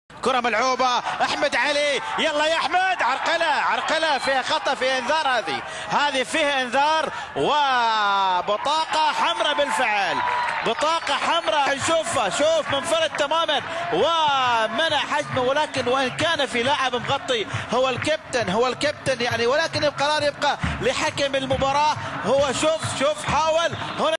كرة ملعوبة، أحمد علي، يلا يا أحمد، عرقلة فيها خطأ، فيها إنذار، هذه فيها إنذار وبطاقة حمراء بالفعل، بطاقة حمراء. شوف منفرد تماما ومنع حجمه، ولكن وإن كان في لاعب مغطي هو الكابتن يعني، ولكن القرار يبقى لحكم المباراة. هو شوف حاول هنا